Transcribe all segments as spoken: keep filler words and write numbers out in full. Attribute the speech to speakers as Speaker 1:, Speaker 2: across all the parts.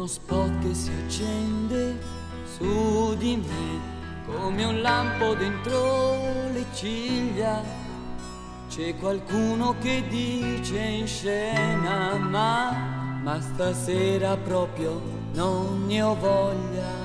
Speaker 1: spot che si accende su di me come un lampo dentro le ciglia. C'è qualcuno che dice in scena ma, ma stasera proprio non ne ho voglia.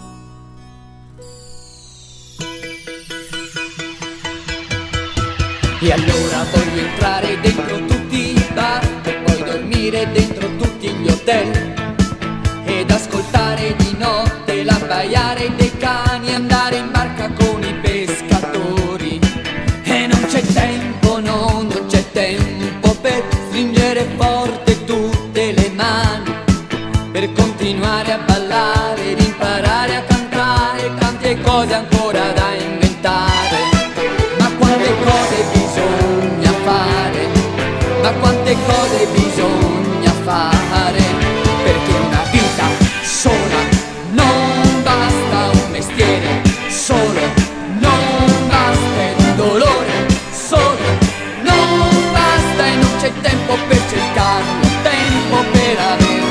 Speaker 1: E allora voglio entrare dentro tutti i bar e poi dormire dentro tutti gli hotel ed ascoltare di notte l'abbaiare dei cani, andare in barca con i pescatori. E non c'è tempo, no, non c'è tempo per stringere forte tutte le mani, per continuare a ballare ed imparare a cantare tante cose ancora da inventare. Ma quante cose bisogna fare, ma quante cose bisogna fare, perché una vita sola non basta, un mestiere solo non basta, ed un dolore solo non basta, e non c'è tempo per cercarlo, tempo per averlo.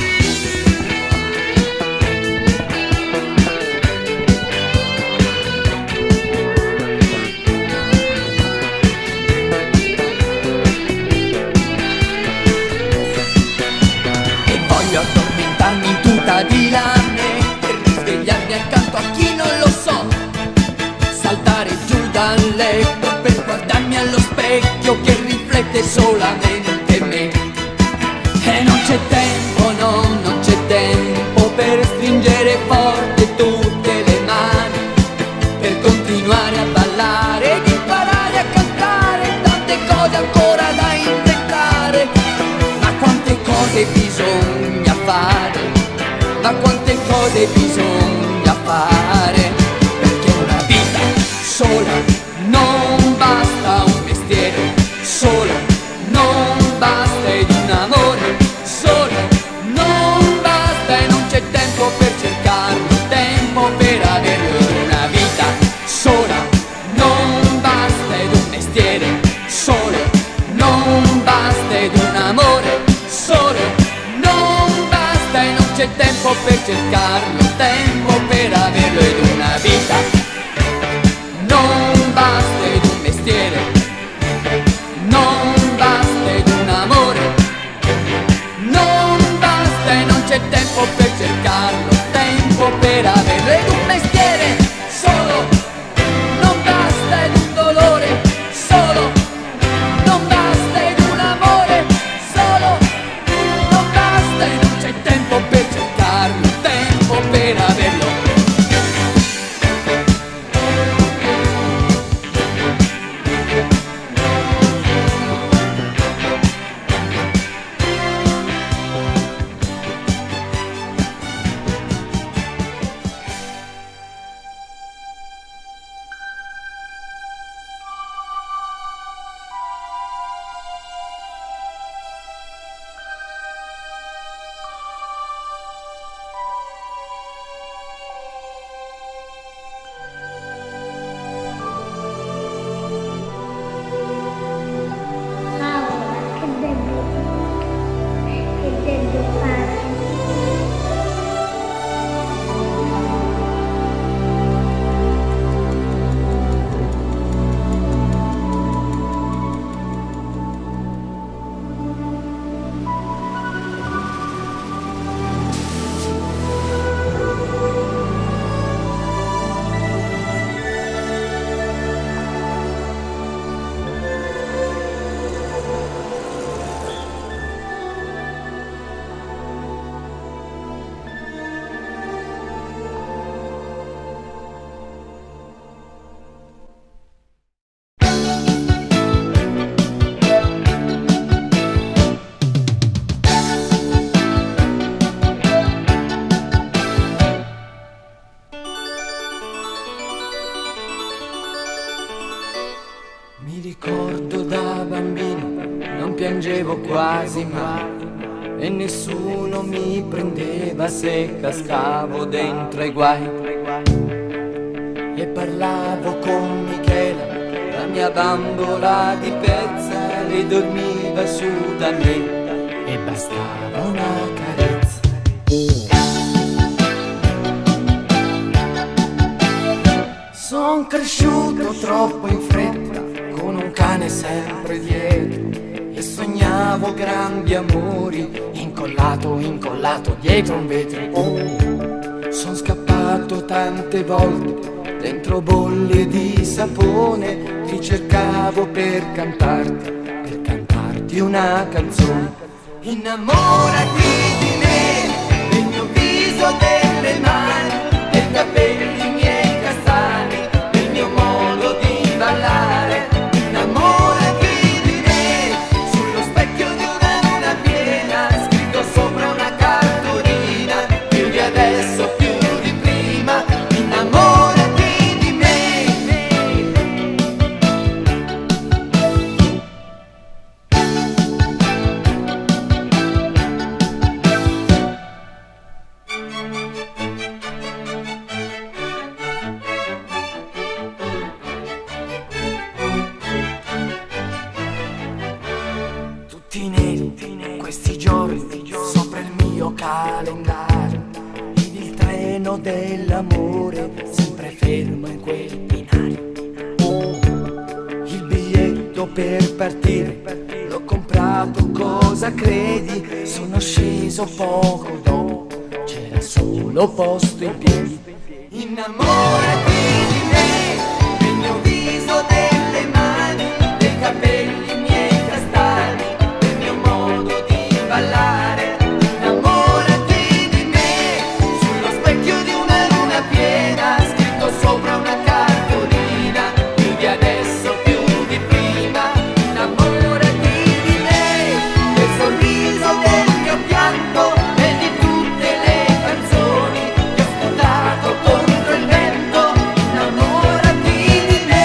Speaker 1: Addormentarmi in tuta di lame e risvegliarmi accanto a chi non lo so, saltare giù dal letto per guardarmi allo specchio che riflette solamente me. E non c'è tempo, no, non c'è tempo per stringere forte tutte le mani, per continuare a ballare ed imparare a cantare tante cose ancora da inventare. Ma quante cose bisogna fare, ma quante cose bisogna fare, perché una vita sola non basta, un mestiere solo non basta, ed un amore solo non basta, e non c'è tempo per cercarlo, tempo per averlo. Ed una vita sola non basta, ed un mestiere solo non basta, ed un amore solo non basta, e non c'è tempo per cercarlo, tempo per averlo. Ed una vita non basta, ed un mestiere non basta, ed un amore non basta, e non c'è tempo per cercarlo, tempo per averlo. Ed un mestiere solo non basta, ed un dolore solo non basta, ed un amore solo non basta, e non c'è tempo per cercarlo, tempo per averlo. Mi ricordo da bambino non piangevo quasi mai e nessuno mi prendeva se cascavo dentro ai guai. E parlavo con Michela, la mia bambola di pezza, lei dormiva su da me e bastava una carezza. cresciuto troppo in fretta, con un cane sempre dietro, e sognavo grandi amori, incollato, incollato dietro un vetro. Oh, son scappato tante volte dentro bolle di sapone, ti cercavo per cantarti, per cantarti una canzone. Innamorati di me, del mio viso, delle mani, dei capelli miei castani, del mio modo di ballare. Innamorati di me, sullo specchio di una luna piena, scritto sopra una cartolina, più di adesso, più di prima. Innamorati di me. Tutti neri questi giorni sopra il mio calendario, ed il treno dell'amore sempre fermo in quel binario. Il biglietto per partire l'ho comprato, cosa credi? Sono sceso poco dopo, c'era solo posto in piedi. Innamorati di me, del mio viso, delle mani, dei capelli miei castani, del mio modo di ballare. Innamorati di me, sullo specchio di una luna piena, scritto sopra una cartolina, più di adesso, più di prima. Innamorati di me, del sorriso, del mio pianto e di tutte le canzoni che ho sputato contro il vento. Innamorati di me.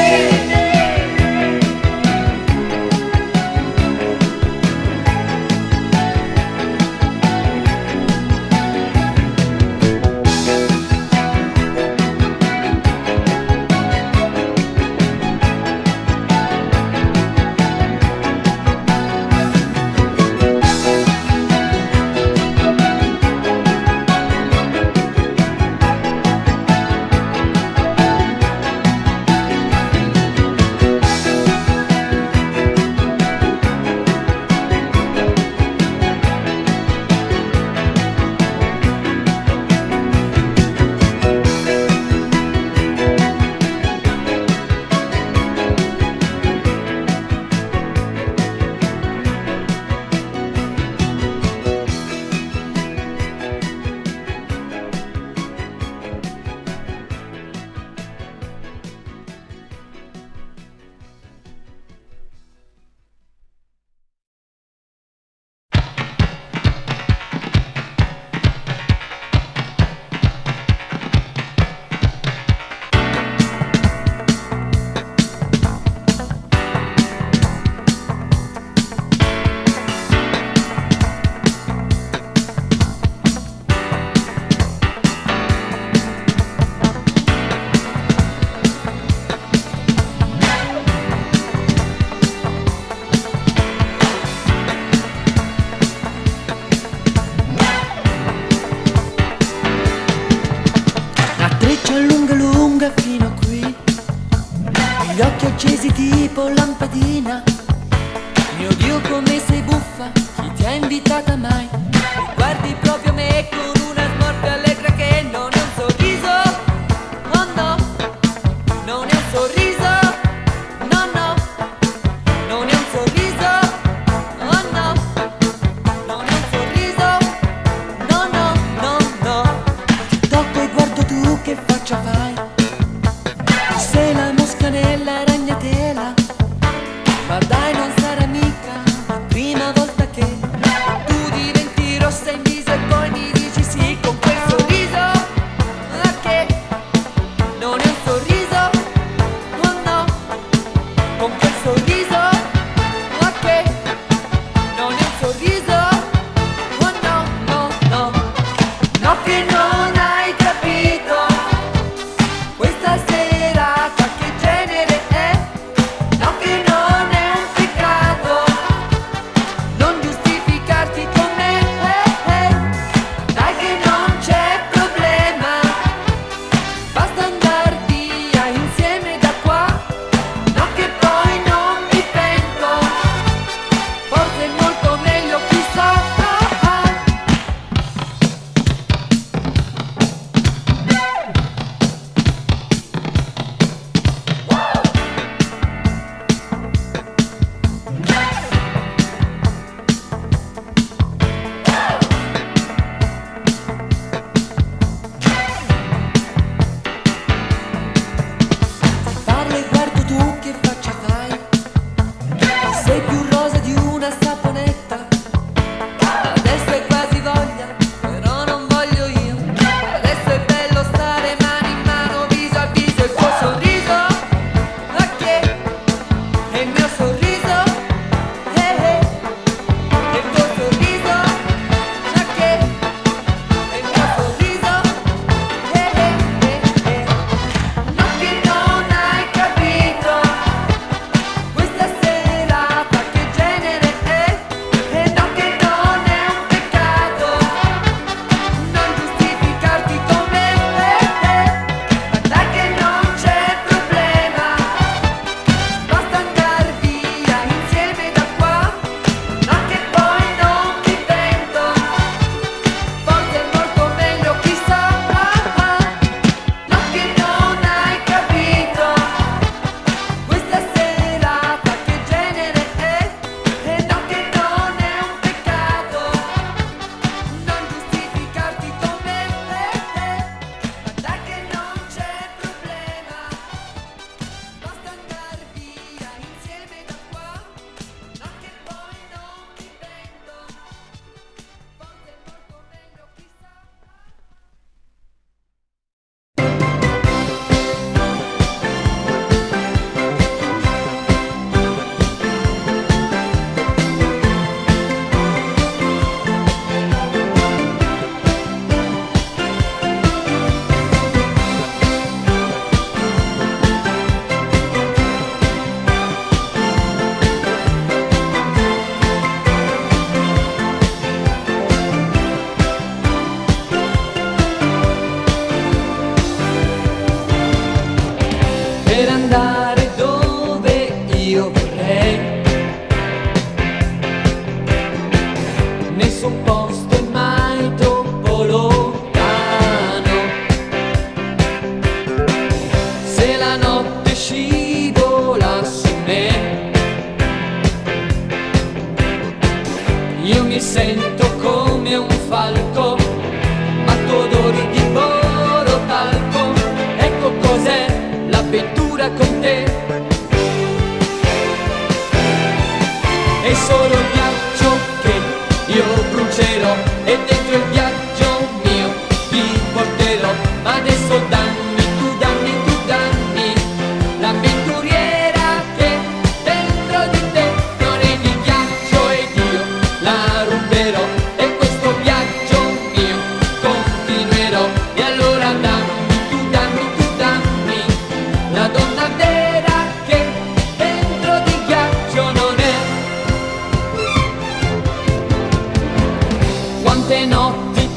Speaker 1: Gli occhi accesi tipo lampadina. Mio Dio, come sei buffa, chi ti ha invitata mai? Mi guardi proprio me con una smorfia allegra che non è un sorriso. Oh no, non è un sorriso. No, no, non è un sorriso. Oh no, non è un sorriso. No, no, no, no. Ti tocco e guardo tu che faccia fai. Sei la mosca nella ragnatela, ma dai, non sarà mica la prima volta che tu diventi rossa in viso e poi mi dici sì con quel sorriso. Ma che non è un sorriso, oh no, con quel sorriso. Ma che non è un sorriso, oh no, no, no. No, che non hai capito, questa sera qualche genere è. No, che non è un peccato non giustificarti con me, eh, eh. Dai che non c'è problema, basta andar via insieme da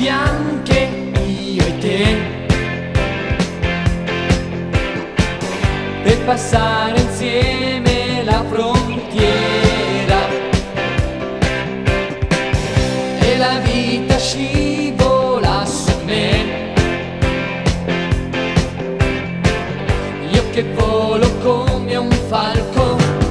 Speaker 1: bianche, io e te, per passare insieme la frontiera, e la vita scivola su me, io che volo come un falco.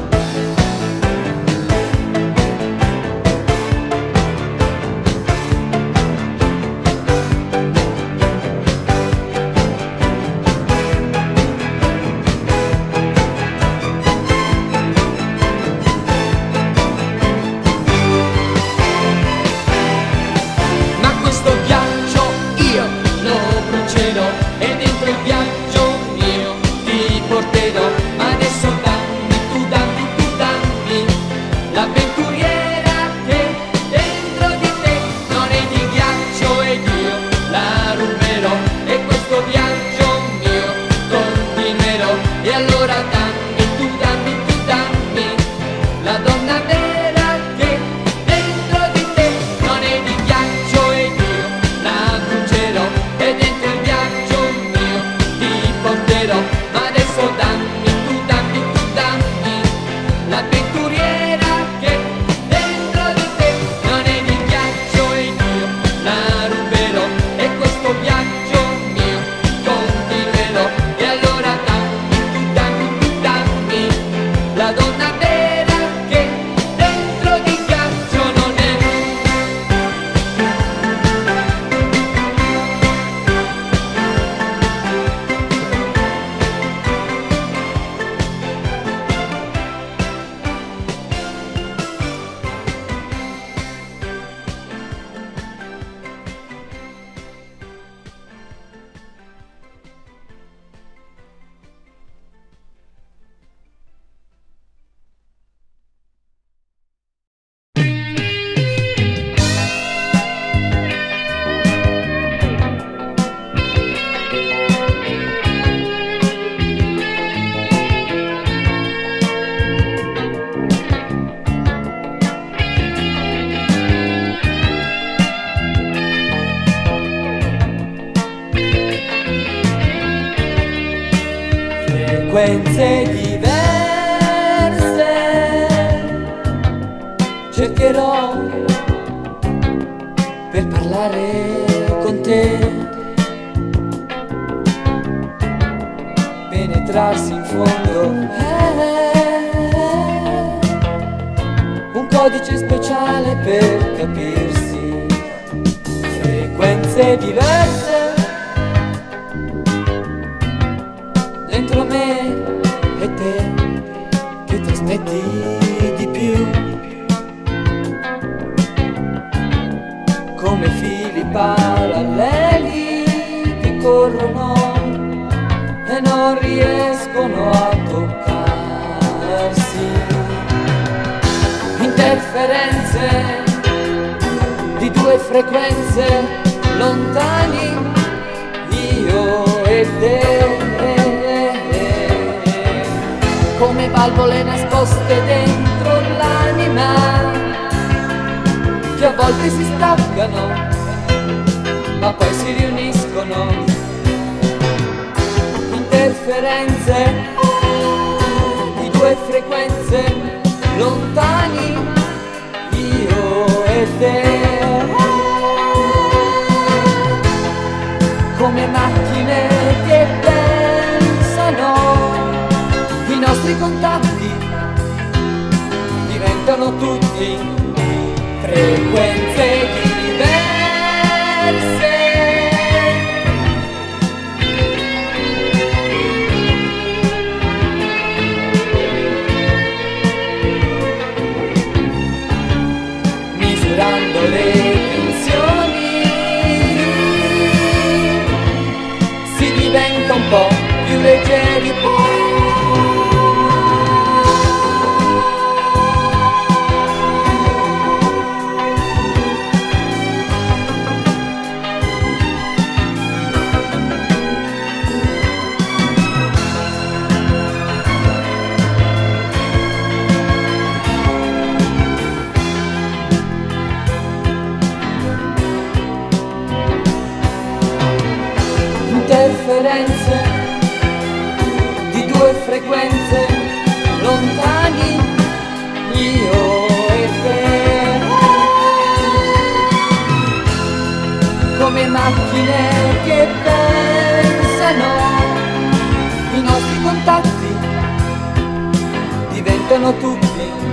Speaker 2: Frequenze diverse cercherò per parlare con te, penetrarsi in fondo è un codice speciale per capirsi. Frequenze diverse dentro me e te, che trasmetti di più, come fili paralleli che corrono e non riescono a toccarsi. Interferenze di due frequenze lontani, io e te, come valvole nascoste dentro l'anima, che a volte si staccano, ma poi si riuniscono. Interferenze di due frequenze lontani, io e te, come macchine che pensano. I nostri contatti diventano tutti frequenze diverse. Misurando le tensioni si diventa un po' più leggeri. interferenze di due frequenze lontani, io e te, come macchine che pensano. I nostri contatti diventano tutti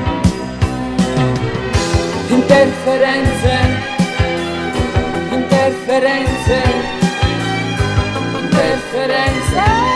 Speaker 2: interferenze, interferenze, interferenze.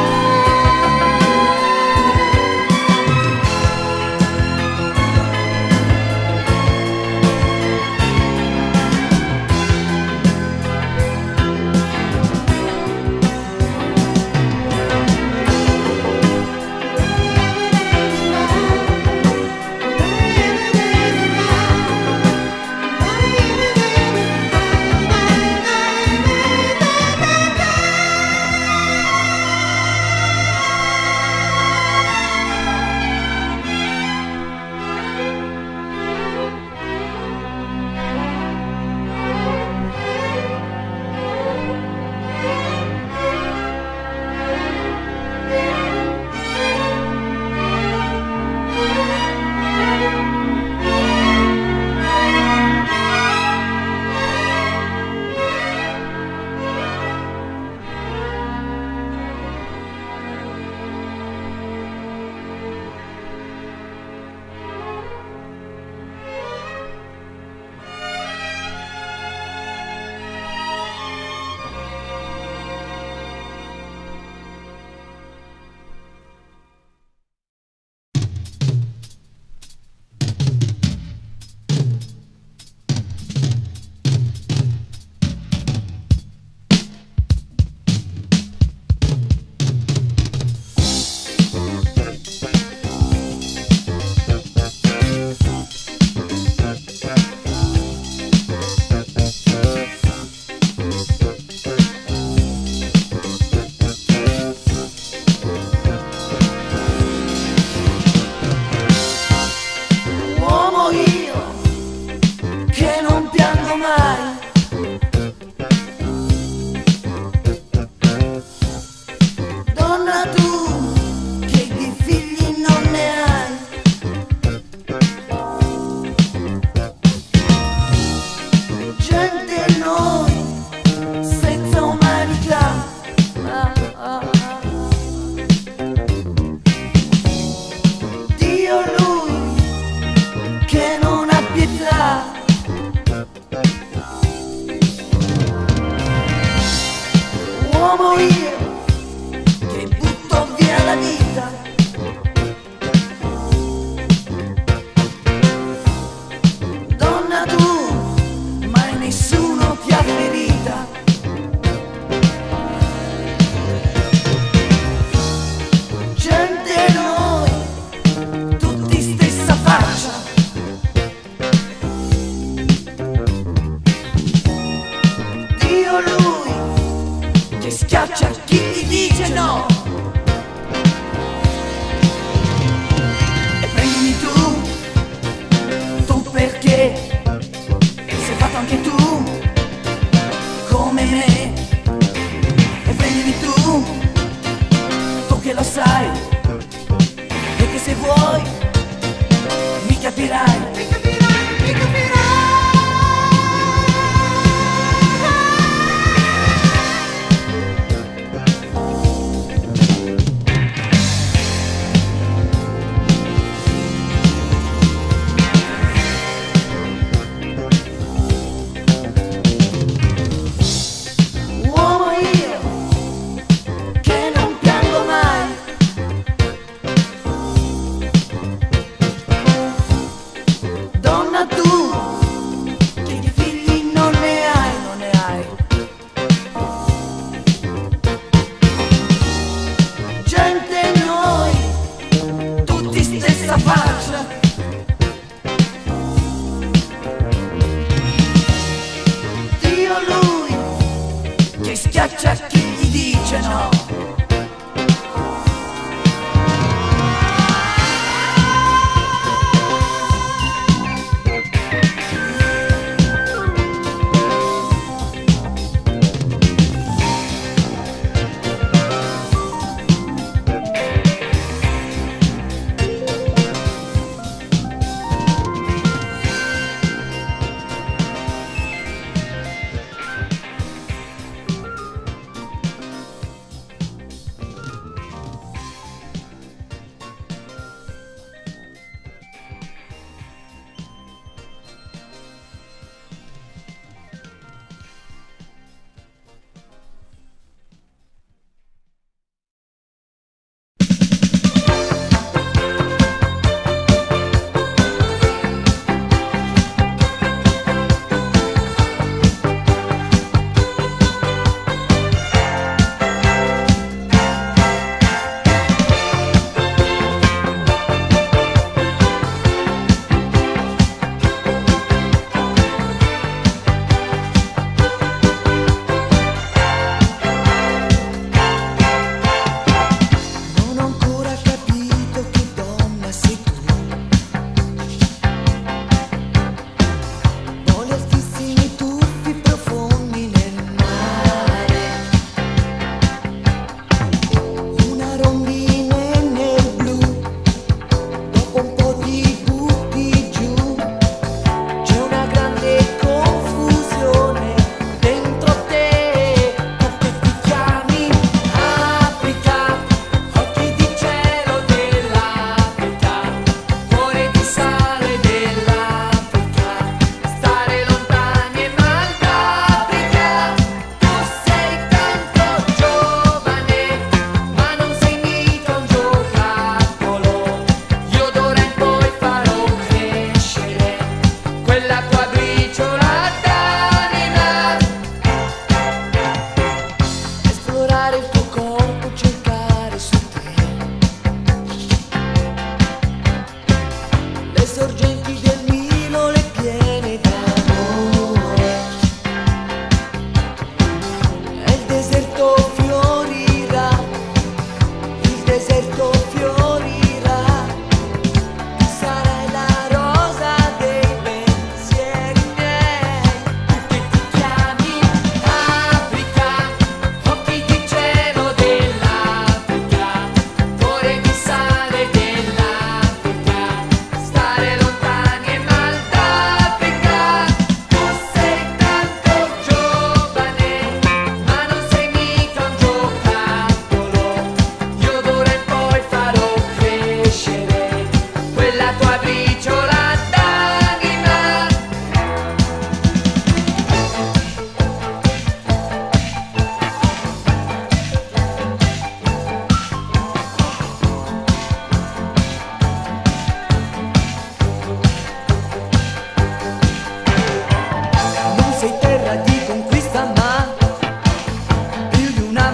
Speaker 2: Uomo io che butto via la vita, donna tu, mai nessuno ti ha ferita, gente noi, tutti stessa faccia, Dio lui che schiaccia chi gli dice no. E prendimi tu, tu perché sei fatto anche tu come me. E prendimi tu, tu che lo sai e che se vuoi mi capirai. Mi capirai, mi capirai. Dio lui che schiaccia chi gli dice no.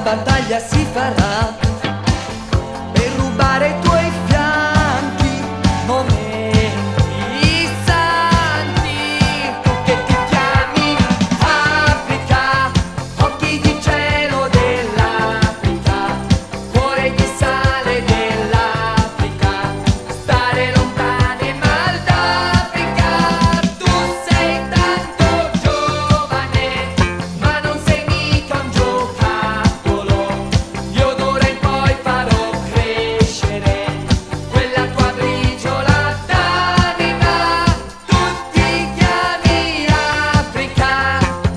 Speaker 1: battaglia si farà per rubare i tuoi fianchi, momenti santi. Tu che ti chiami Africa, occhi di cielo dell'Africa, cuore di sale dell'Africa, stare lontani mal d'Africa. Tu sei tanto giovane, ma non sei mica un giocattolo. Io d'ora in poi farò crescere quella tua briciola d'anima. Tu ti chiami Africa.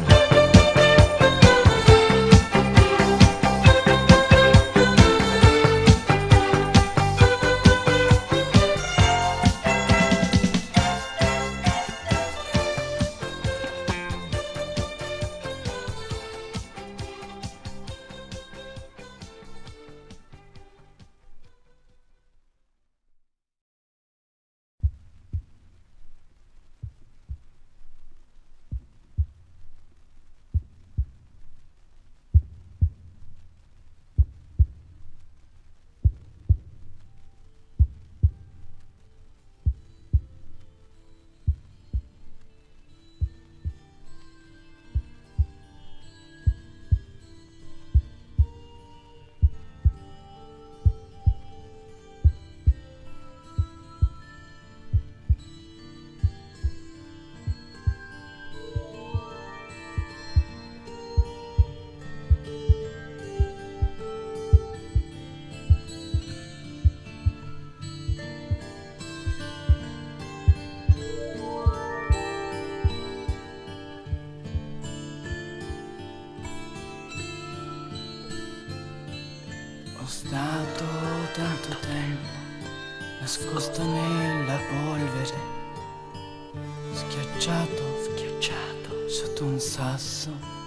Speaker 3: Ho stato tanto tempo nascosto nella polvere, schiacciato, schiacciato sotto un sasso.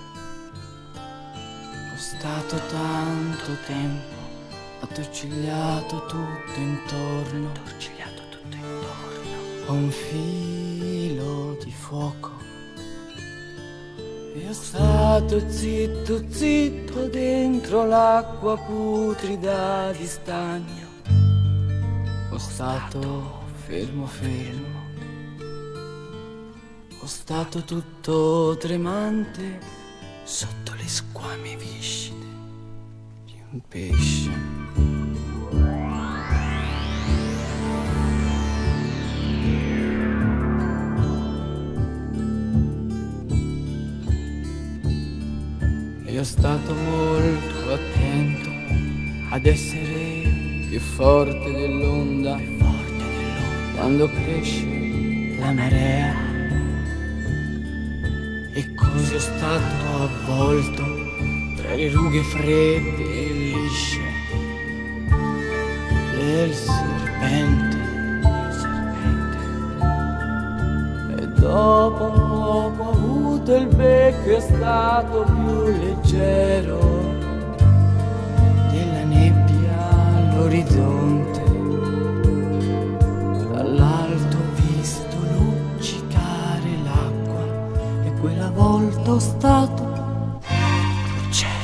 Speaker 3: Ho stato tanto tempo attorcigliato tutto intorno, attorcigliato tutto intorno a un filo di fuoco. Io stato zitto, zitto dentro l'acqua putrida di stagno. Ho stato fermo, fermo. Ho stato tutto tremante sotto le squame viscide di un pesce. Io stato molto attento ad essere più forte dell'onda, più forte dell'onda quando cresce la marea. E così ho stato avvolto tra le rughe fredde e lisce del serpente. E dopo un poco ho avuto il becco e è stato più leggero della nebbia all'orizzonte. Dall'alto ho visto luccicare l'acqua e quella volta ho stato uccello.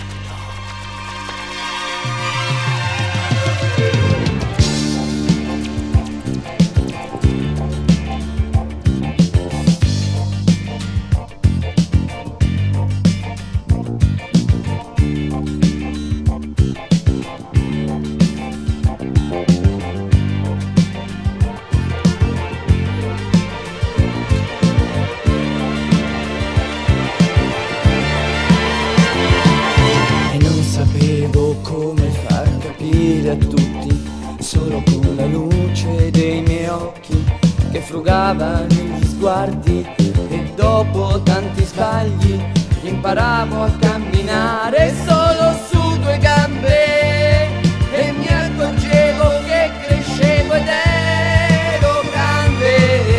Speaker 3: Come far capire a tutti, solo con la luce dei miei occhi che frugavano gli sguardi. E dopo tanti sbagli imparavo a camminare solo su due gambe e mi accorgevo che crescevo ed ero grande.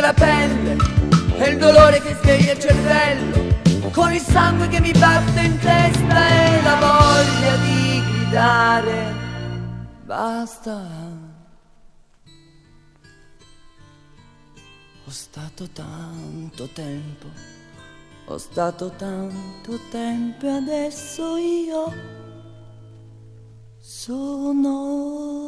Speaker 3: la pelle e il dolore che sveglia il cervello, con il sangue che mi batte in testa e la voglia di gridare basta. Ho stato tanto tempo, ho stato tanto tempo e adesso io sono